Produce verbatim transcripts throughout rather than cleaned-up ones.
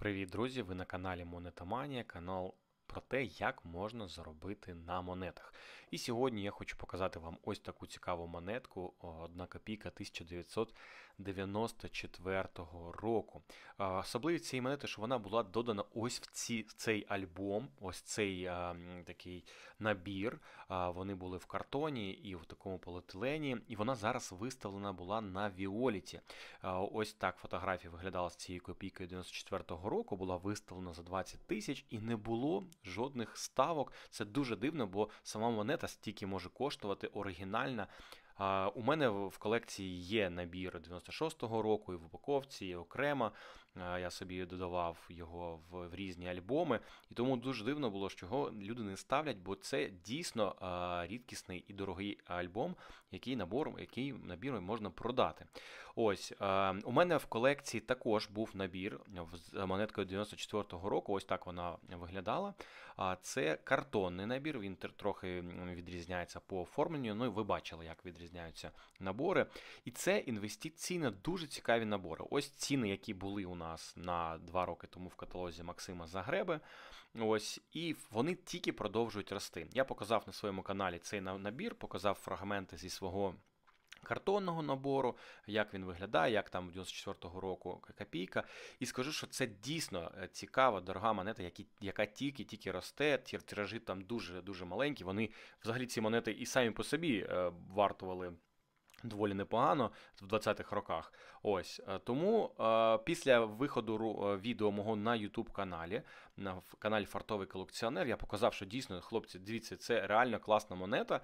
Привіт, друзі! Ви на каналі Монетоманія, канал про те, як можна заробити на монетах. І сьогодні я хочу показати вам ось таку цікаву монетку, одна копійка тисяча дев'ятсот дев'яносто четвертого року. Особливість цієї монети, що вона була додана ось в, ці, в цей альбом, ось цей а, такий набір. А, вони були в картоні і в такому поліетилені, і вона зараз виставлена була на Віоліті. А, ось так фотографія виглядала з цією копійкою дев'яносто четвертого року, була виставлена за двадцять тисяч і не було жодних ставок. Це дуже дивно, бо сама монета стільки може коштувати, оригінальна. Uh, у мене в колекції є набір дев'яносто шостого року і в упаковці, і окремо. Uh, я собі додавав його в, в різні альбоми. І тому дуже дивно було, що його люди не ставлять, бо це дійсно uh, рідкісний і дорогий альбом, який набор, який набір можна продати. Ось, uh, у мене в колекції також був набір з монеткою дев'яносто четвертого року. Ось так вона виглядала. Uh, це картонний набір, він трохи відрізняється по оформленню. Ну і ви бачили, як відрізняється. Відрізняються набори. І це інвестиційно дуже цікаві набори. Ось ціни, які були у нас на два роки тому в каталозі Максима Загреби. Ось, і вони тільки продовжують рости. Я показав на своєму каналі цей набір, показав фрагменти зі свого картонного набору, як він виглядає, як там дев'яносто четвертого року копійка. І скажу, що це дійсно цікава, дорога монета, які, яка тільки-тільки росте, тиражі там дуже-дуже маленькі. Вони, взагалі, ці монети і самі по собі е, вартували доволі непогано в двадцятих роках. Ось, тому е, після виходу відео мого на YouTube каналі, на каналі Фартовий колекціонер, я показав, що дійсно, хлопці, дивіться, це реально класна монета.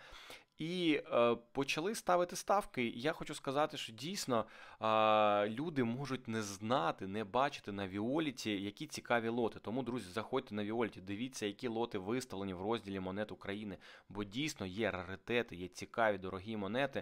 І е, почали ставити ставки. І я хочу сказати, що дійсно е, люди можуть не знати, не бачити на Віоліті, які цікаві лоти. Тому, друзі, заходьте на Віоліті, дивіться, які лоти виставлені в розділі монет України. Бо дійсно є раритети, є цікаві, дорогі монети.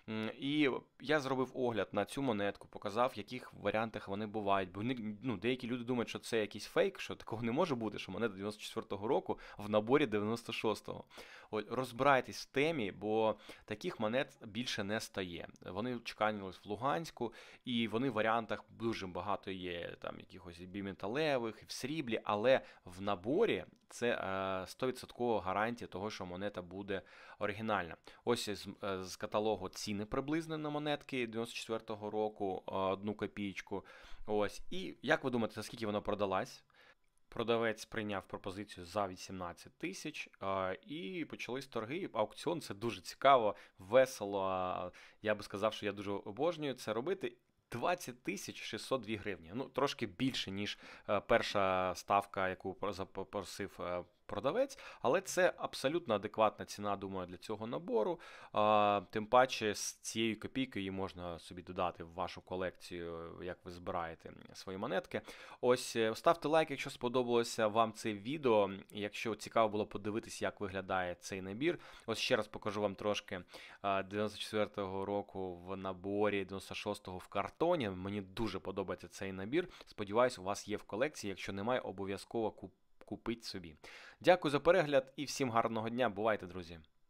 І я зробив огляд на цю монетку, показав, в яких варіантах вони бувають. Бо ну, деякі люди думають, що це якийсь фейк, що такого не може бути, що монета дев'яносто четвертого року в наборі дев'яносто шостого. От, розбирайтесь в темі, бо таких монет більше не стає. Вони чеканились в Луганську, і вони в варіантах дуже багато є, там якихось біметалевих, в сріблі, але в наборі це сто відсотків гарантія того, що монета буде оригінальна. Ось з, з каталогу ціни приблизно на монетки дев'яносто четвертого року, одну копійку. Ось. І як ви думаєте, за скільки вона продалась? Продавець прийняв пропозицію за вісімнадцять тисяч, і почались торги. Аукціон — це дуже цікаво, весело. Я би сказав, що я дуже обожнюю це робити. двадцять тисяч шістсот дві гривні. Ну, трошки більше, ніж перша ставка, яку запросив продавець, але це абсолютно адекватна ціна, думаю, для цього набору. А, тим паче з цією копійкою її можна собі додати в вашу колекцію, як ви збираєте свої монетки. Ось, ставте лайк, якщо сподобалося вам це відео, якщо цікаво було подивитися, як виглядає цей набір. Ось ще раз покажу вам трошки дев'яносто четвертого року в наборі, дев'яносто шостого в картоні. Мені дуже подобається цей набір. Сподіваюсь, у вас є в колекції. Якщо немає, обов'язково купуйте. Купить собі. Дякую за перегляд і всім гарного дня. Бувайте, друзі!